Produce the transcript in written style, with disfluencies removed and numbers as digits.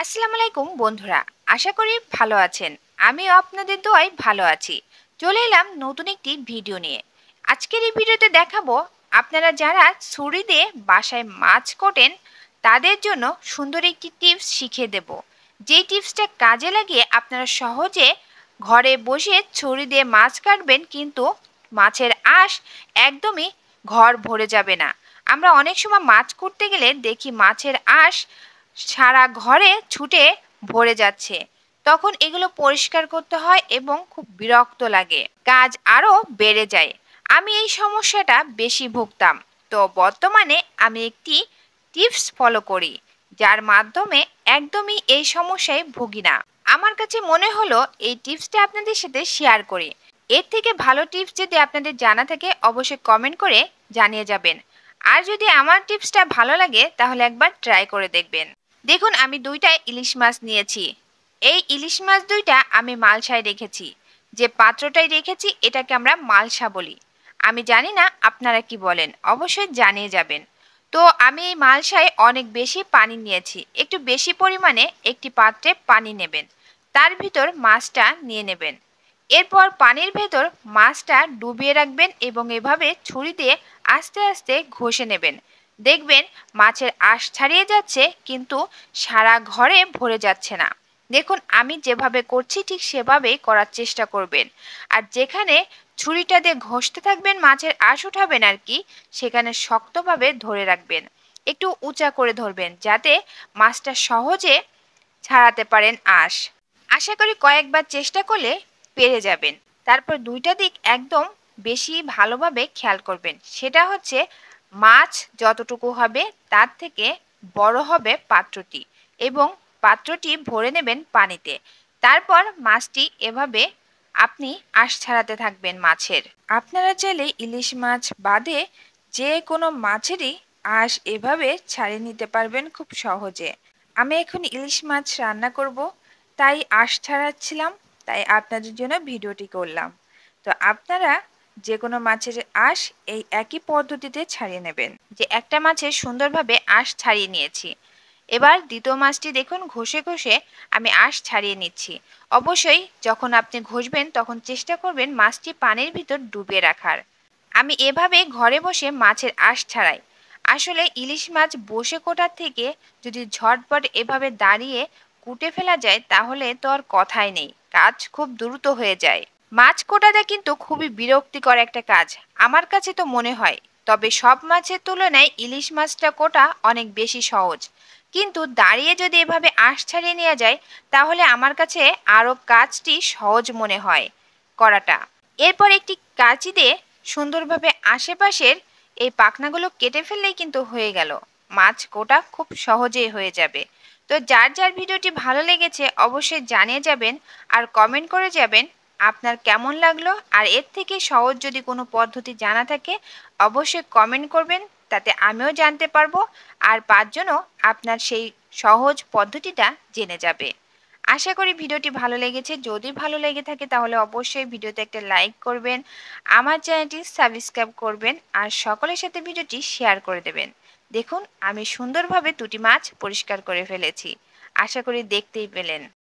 আসসালামু আলাইকুম বন্ধুরা। আশা করি ভালো আছেন। আমিও আপনাদের দোয়ায় ভালো আছি। চলে এলাম নতুন একটি ভিডিও নিয়ে। আজকের এই ভিডিওতে দেখাবো আপনারা যারা ছুরি দিয়ে বাসায় মাছ কোটেন তাদের জন্য সুন্দর একটি টিপস শিখিয়ে দেব। যেই টিপসটা কাজে লাগিয়ে আপনারা সহজে ঘরে বসে ছুরি দিয়ে মাছ কাটবেন, কিন্তু মাছের আঁশ একদমই ঘর ভরে যাবে না। আমরা অনেক সময় মাছ করতে গেলে দেখি মাছের আঁশ সারা ঘরে ছুটে ভরে যাচ্ছে। তখন এগুলো পরিষ্কার করতে হয় এবং খুব বিরক্ত লাগে, কাজ আরো বেড়ে যায়। আমি এই সমস্যাটা বেশি ভুগতাম। তো বর্তমানে আমি একটি টিপস ফলো করি, যার মাধ্যমে একদমই এই সমস্যায় ভুগি না। আমার কাছে মনে হলো এই টিপসটা আপনাদের সাথে শেয়ার করি। এর থেকে ভালো টিপস যদি আপনাদের জানা থাকে অবশ্যই কমেন্ট করে জানিয়ে যাবেন। আর যদি আমার টিপসটা ভালো লাগে তাহলে একবার ট্রাই করে দেখবেন। দেখুন, আমি দুইটা ইলিশ মাছ নিয়েছি। এই ইলিশ মাছ দুইটা আমি মালসায় রেখেছি। যে পাত্রটাই রেখেছি এটাকে আমরা মালসা বলি। আমি জানি না আপনারা কি বলেন, অবশ্যই জানিয়ে যাবেন। তো আমি এই মালসায় অনেক বেশি পানি নিয়েছি। একটু বেশি পরিমাণে একটি পাত্রে পানি নেবেন, তার ভিতর মাছটা নিয়ে নেবেন। এরপর পানির ভেতর মাছটা ডুবিয়ে রাখবেন এবং এভাবে ছুরি দিয়ে আস্তে আস্তে ঘষে নেবেন। দেখবেন মাছের আঁশ ছাড়িয়ে যাচ্ছে, কিন্তু সারা ঘরে ভরে যাচ্ছে না। দেখুন, আমি যেভাবে করছি ঠিক সেভাবেই করার চেষ্টা করবেন। আর যেখানে ছুরিটা দিয়ে ঘষতে থাকবেন মাছের আঁশ উঠাবেন আর কি, সেখানে শক্তভাবে ধরে রাখবেন। একটু উঁচা করে ধরবেন যাতে মাছটা সহজে ছাড়াতে পারেন আঁশ। আশা করি কয়েকবার চেষ্টা করলে পেরে যাবেন। তারপর দুইটা দিক একদম বেশি ভালোভাবে খেয়াল করবেন। সেটা হচ্ছে মাছ যতটুকু হবে তার থেকে বড় হবে পাত্রটি, এবং পাত্রটি ভরে নেবেন পানিতে। তারপর মাছটি এভাবে আপনি আঁশ ছাড়াতে থাকবেন মাছের। আপনারা চাইলে ইলিশ মাছ বাদে যে কোনো মাছেরই আঁশ এভাবে ছাড়িয়ে নিতে পারবেন খুব সহজে। আমি এখন ইলিশ মাছ রান্না করব, তাই আঁশ ছাড়াচ্ছিলাম, তাই আপনাদের জন্য ভিডিওটি করলাম। তো আপনারা যে কোনো মাছের আঁশ এই একই পদ্ধতিতে ছাড়িয়ে নেবেন। যে একটা মাছের সুন্দরভাবে আঁশ ছাড়িয়ে নিয়েছি। এবার দ্বিতীয় মাছটি দেখুন ঘষে ঘষে আমি আঁশ ছাড়িয়ে নিচ্ছি। অবশ্যই যখন আপনি ঘষবেন তখন চেষ্টা করবেন মাছটি পানির ভিতর ডুবিয়ে রাখার। আমি এভাবে ঘরে বসে মাছের আঁশ ছাড়াই। আসলে ইলিশ মাছ বসে কোটার থেকে যদি ঝটপট এভাবে দাঁড়িয়ে কুটে ফেলা যায় তাহলে তো আর কথাই নেই, কাজ খুব দ্রুত হয়ে যায়। মাছ কোটাটা কিন্তু খুবই বিরক্তিকর একটা কাজ, আমার কাছে তো মনে হয়। তবে সব মাছের তুলনায় ইলিশ মাছটা কোটা অনেক বেশি সহজ। কিন্তু দাঁড়িয়ে যদি এভাবে আঁশ ছাড়িয়ে নেওয়া যায় তাহলে আমার কাছে আরও কাজটি সহজ মনে হয় করাটা। এরপর একটি কাঁচি দিয়ে সুন্দরভাবে আশেপাশের এই পাখনাগুলো কেটে ফেললেই কিন্তু হয়ে গেল। মাছ কোটা খুব সহজেই হয়ে যাবে। তো যার যার ভিডিওটি ভালো লেগেছে অবশ্যই জানিয়ে যাবেন আর কমেন্ট করে যাবেন আপনার কেমন লাগলো। আর এর থেকে সহজ যদি কোনো পদ্ধতি জানা থাকে অবশ্যই কমেন্ট করবেন, তাতে আমিও জানতে পারবো আর পাঁচজনও আপনার সেই সহজ পদ্ধতিটা জেনে যাবে। আশা করি ভিডিওটি ভালো লেগেছে। যদি ভালো লেগে থাকে তাহলে অবশ্যই ভিডিওতে একটা লাইক করবেন, আমার চ্যানেলটি সাবস্ক্রাইব করবেন আর সকলের সাথে ভিডিওটি শেয়ার করে দেবেন। দেখুন, আমি সুন্দরভাবে দুটি মাছ পরিষ্কার করে ফেলেছি। আশা করি দেখতেই পেলেন।